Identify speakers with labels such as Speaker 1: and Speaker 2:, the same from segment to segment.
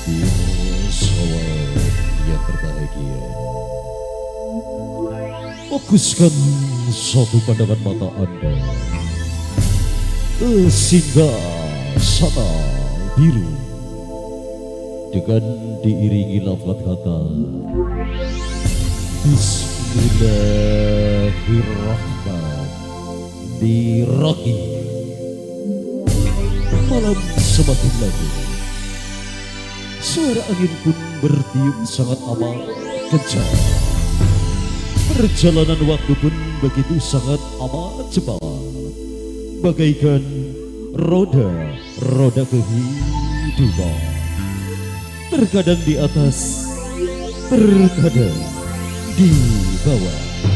Speaker 1: Bersama yang berbahagia, fokuskan satu pandangan mata Anda ke singgasana biru dengan diiringi lafaz kata Bismillahirrahmanirrahim. Malam semakin lagi, suara angin pun bertiup sangat amat kencang. Perjalanan waktu pun begitu sangat amat cepat, bagaikan roda kehidupan. Terkadang di atas, terkadang di bawah.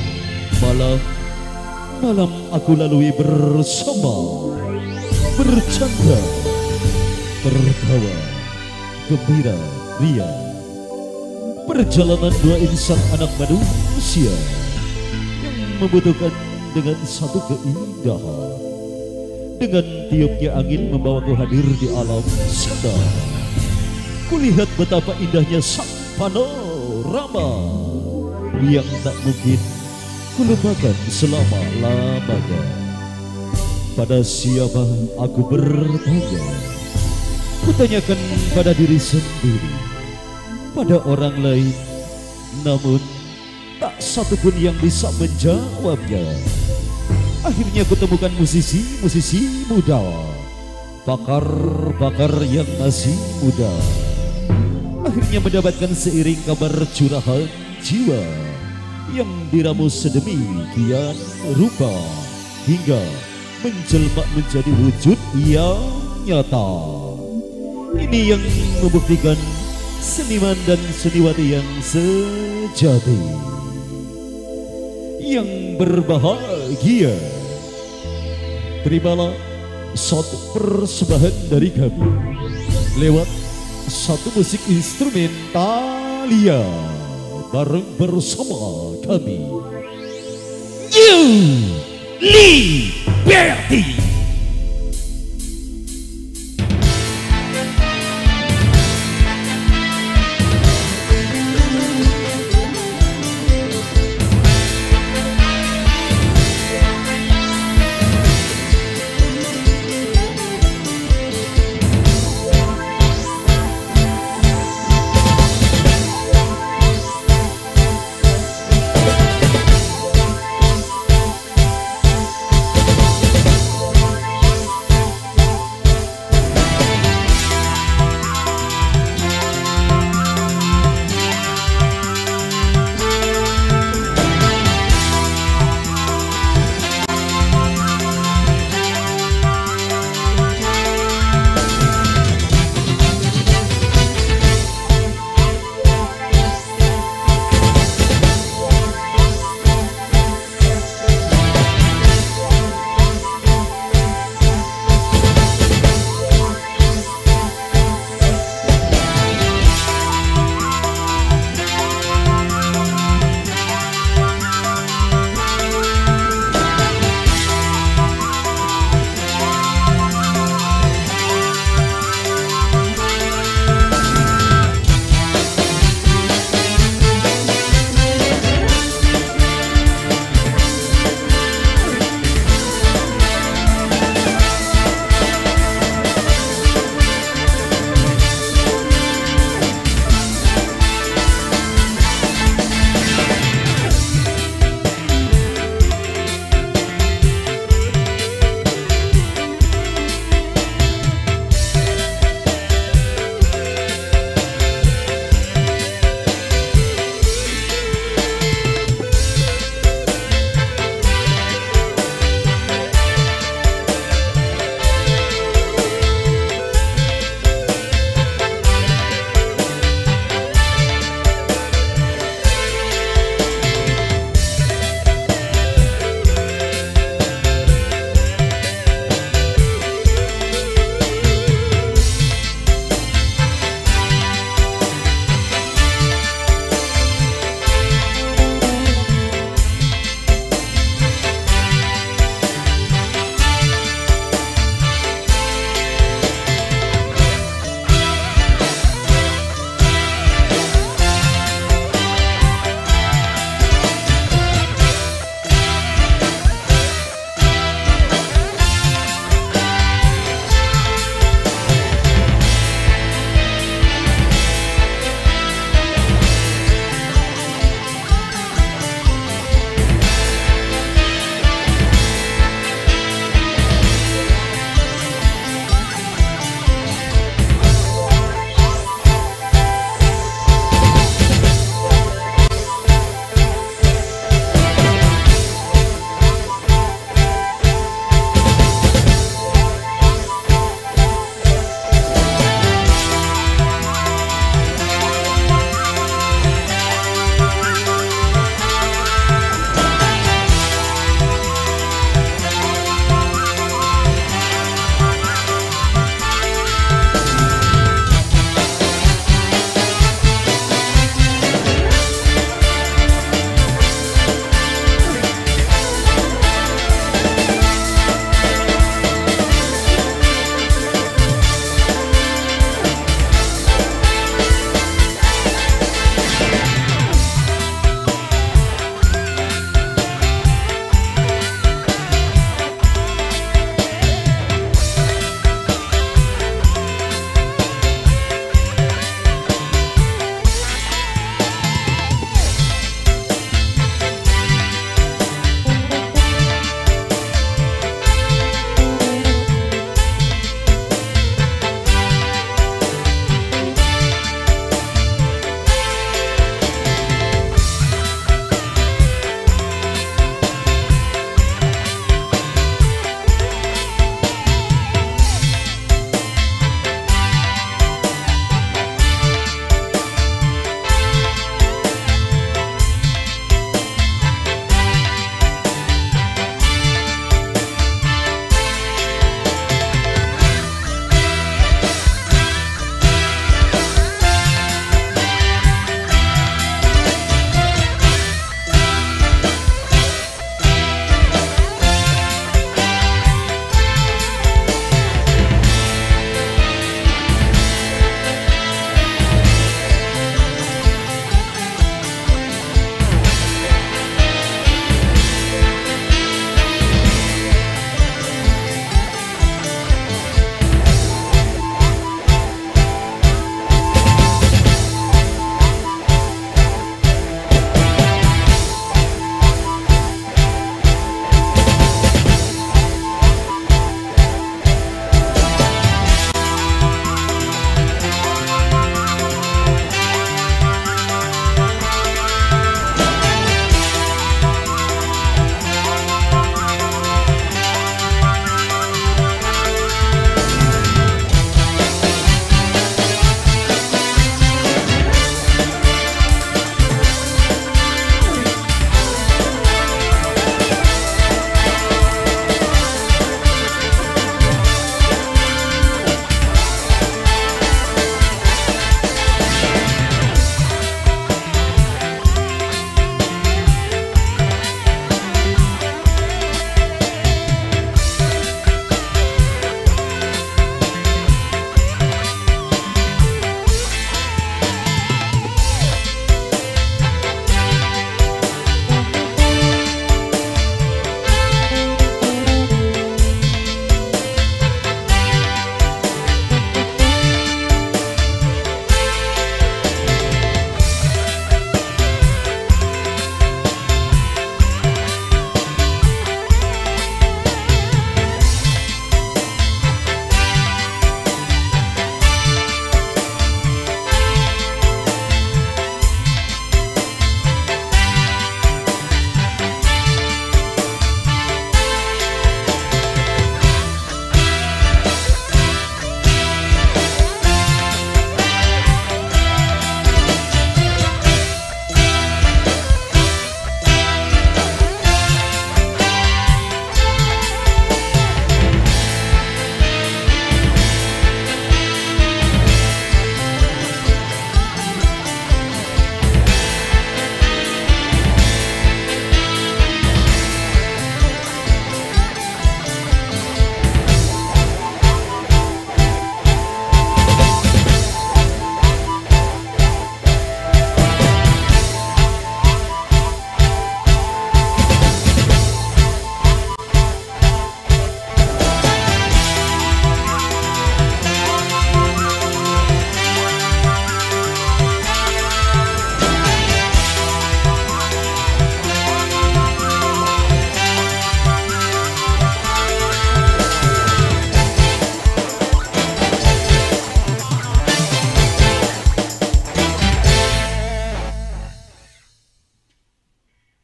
Speaker 1: Malam aku lalui bersama, bercanda, tertawa, gembira, ria. Perjalanan dua insan anak manusia yang membutuhkan dengan satu keindahan. Dengan tiupnya angin membawaku hadir di alam sana. Kulihat betapa indahnya sang panorama yang tak mungkin kulupakan selama-lamanya. Pada siapa aku bertanya? Kutanyakan pada diri sendiri, pada orang lain, namun tak satupun yang bisa menjawabnya. Akhirnya kutemukan musisi-musisi muda, pakar-pakar yang masih muda. Akhirnya mendapatkan seiring kabar curahan jiwa yang diramu sedemikian rupa hingga menjelma menjadi wujud yang nyata. Ini yang membuktikan seniman dan seniwati yang sejati, yang berbahagia. Terimalah satu persembahan dari kami lewat satu musik instrumentalia bareng bersama kami, New Liberty.